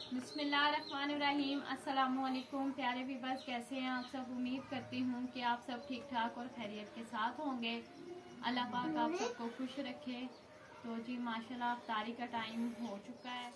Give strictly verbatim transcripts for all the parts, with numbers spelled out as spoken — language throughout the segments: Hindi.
बिस्मिल्लाहिर्रहमानिर्रहीम। अस्सलामुअलैकुम प्यारे व्यूअर्स, कैसे हैं आप सब। उम्मीद करती हूँ कि आप सब ठीक ठाक और खैरियत के साथ होंगे। अल्लाह पाक आप सबको खुश रखे। तो जी माशाल्लाह अफ्तारी का टाइम हो चुका है।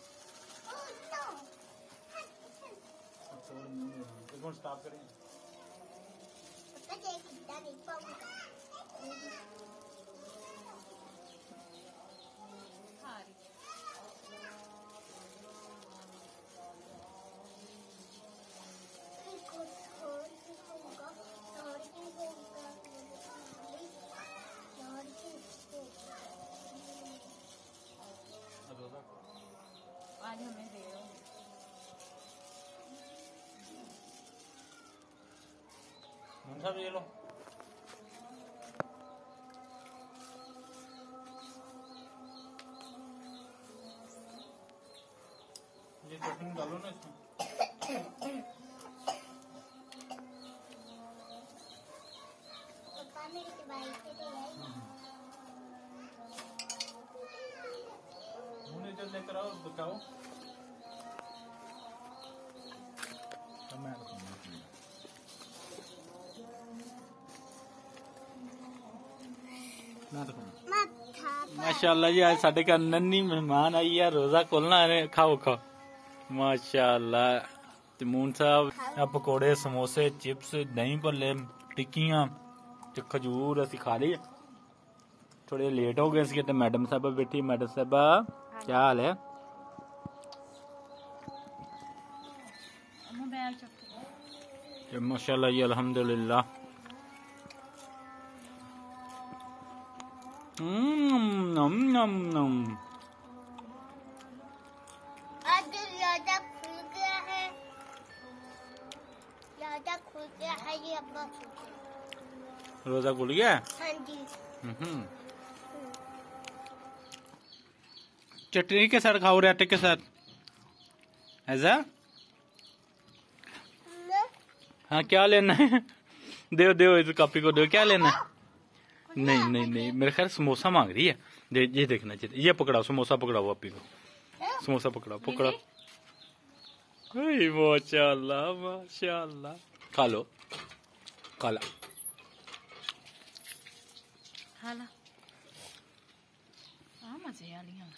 आज हमें दे दो सब ये लो। ये चटनी डालो ना इसमें। मैनेजर लेकर आओ, बताओ। माशाअल्लाह जी, आज साढ़े घर नन्नी मेहमान आई है, रोजा खोलना है। खाओ खाओ माशाअल्लाह। मून साहब पकौड़े, समोसे, चिप्स, दही भल्ले, टिक्कियां, खजूर असी खा ली। थोड़े लेट हो गए इसके। तो मैडम साहब बैठी। मैडम साहब क्या हाल है? माशाअल्लाह जी, अल्हम्दुलिल्लाह। नम नम नम। आज रोजा खुल गया है, रोजा खुल गया है ये अब्बा। रोजा खुल गया? हाँ जी। हम्म। चटनी के साथ खाओ, रायते के साथ। ऐसा? हाँ, क्या लेना है? दो दो इस कापी को दो। क्या लेना है? नहीं नहीं नहीं, मेरे ख्याल समोसा मांग रही है। दे, ये देखना चाहिए। ये पकड़ाओ, समोसा पकड़ाओ आपी को। समोसा पकड़ाओ, पकड़ाओ। माशाअल्लाह माशाअल्लाह। खा लो, खा ला खा ला। हाँ मजे आ रही हैं।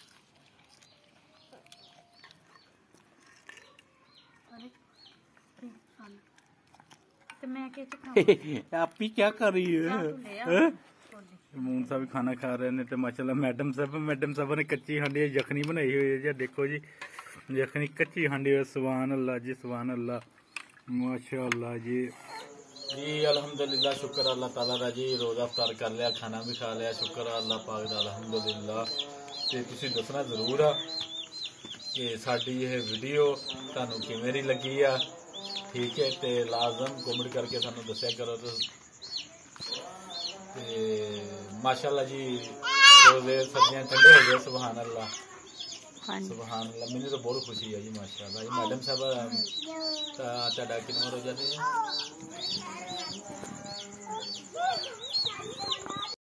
तो मैं कैसे आप ही क्या कर रही है? मून साहब खाना खा रहे ने। तो माशाल्लाह मैडम साहब मैडम साहब ने कच्ची हांडी यखनी बनाई हुई है। देखो जी, यखनी कच्ची हांडी है। सुभान अल्लाह जी, सुभान अल्लाह, माशाल्लाह जी। जी अल्हम्दुलिल्लाह, शुक्र अल्लाह ताला दा जी। रोजा अफ्तार कर लिया, खाना भी खा लिया। शुक्र अल्लाह पाक दा, अल्हम्दुलिल्लाह। ते तुसीं दसना जरूर आ कि साडी यह वीडियो तुहानूं किवें दी लगी आ। ठीक है, ते लाजम कमेंट करके सानू दस्या करो। तो माशाल्लाह जी, रोजे सब्जियां ठंडे हो गए। सुभान अल्लाह, सुभान अल्लाह। मैंने तो बहुत खुशी है जी, माशाल्लाह जी। मैडम साहब तुहाडा कितना रोजा है?